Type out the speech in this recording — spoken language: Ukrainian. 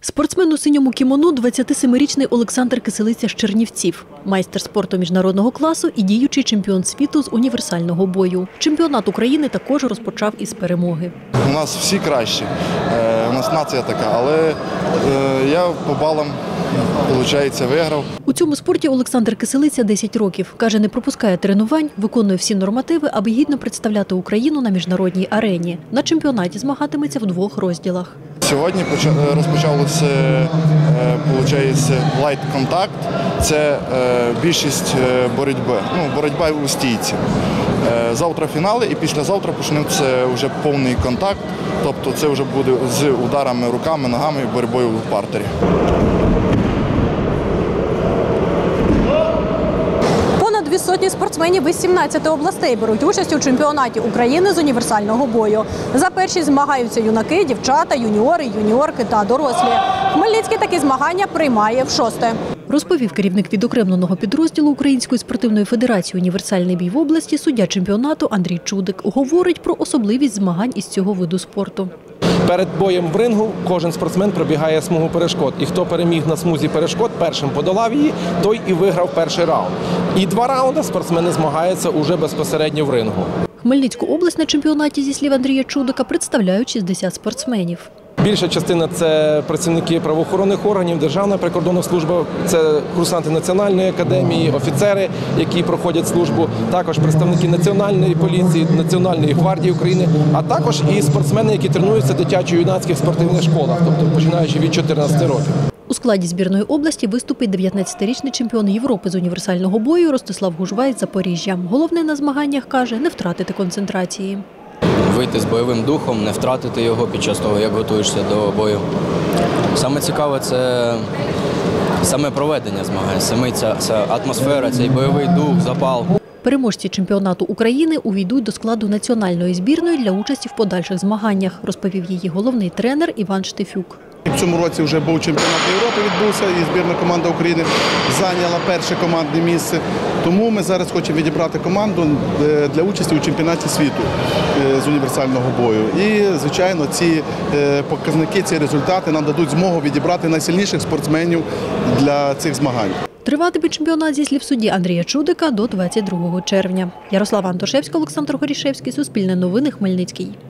Спортсмен у синьому кімоно – 27-річний Олександр Киселиця з Чернівців. Майстер спорту міжнародного класу і діючий чемпіон світу з універсального бою. Чемпіонат України також розпочав із перемоги. У нас всі кращі, у нас нація така, але я по балам, виходить, виграв. У цьому спорті Олександр Киселиця 10 років. Каже, не пропускає тренувань, виконує всі нормативи, аби гідно представляти Україну на міжнародній арені. На чемпіонаті змагатиметься в 2 розділах. Сьогодні розпочалося, виходить, лайт-контакт. Це більшість боротьби, боротьба у стійці. Завтра фінали і післязавтра почнеться вже повний контакт. Тобто це вже буде з ударами руками, ногами і боротьбою в партері. Понад 200 спортсменів із 17 областей беруть участь у чемпіонаті України з універсального бою. За першість змагаються юнаки, дівчата, юніори, юніорки та дорослі. Хмельницький такі змагання приймає в-6. Розповів керівник відокремленого підрозділу Української спортивної федерації «Універсальний бій» в області суддя чемпіонату Андрій Чудик. Говорить про особливість змагань із цього виду спорту. Перед боєм в рингу кожен спортсмен пробігає смугу перешкод. І хто переміг на смузі перешкод, першим подолав її, той і виграв перший раунд. І 2 раунди спортсмени змагаються уже безпосередньо в рингу. Хмельницьку область на чемпіонаті, зі слів Андрія Чудика, представляють 60 спортсменів. Більша частина – це працівники правоохоронних органів, Державна прикордонна служба, це курсанти Національної академії, офіцери, які проходять службу, також представники Національної поліції, Національної гвардії України, а також і спортсмени, які тренуються в дитячо-юнацьких спортивних школах, тобто починаючи від 14 років. У складі збірної області виступить 19-річний чемпіон Європи з універсального бою Ростислав Гужвай з Запоріжжя. Головне на змаганнях, каже, не втратити концентрації. Вийти з бойовим духом, не втратити його під час того, як готуєшся до бою. Саме цікаве – це саме проведення змагань, саме ця атмосфера, цей бойовий дух, запал. Переможці чемпіонату України увійдуть до складу національної збірної для участі в подальших змаганнях, розповів її головний тренер Іван Штефюк. В цьому році вже був чемпіонат Європи, відбувся, і збірна команда України зайняла перше командне місце. Тому ми зараз хочемо відібрати команду для участі у чемпіонаті світу з універсального бою. І, звичайно, ці показники, ці результати нам дадуть змогу відібрати найсильніших спортсменів для цих змагань. Триватиме чемпіонат, зі слів судді Андрія Чудика, до 22 червня. Ярослава Антошевська, Олександр Горішевський, Суспільне новини, Хмельницький.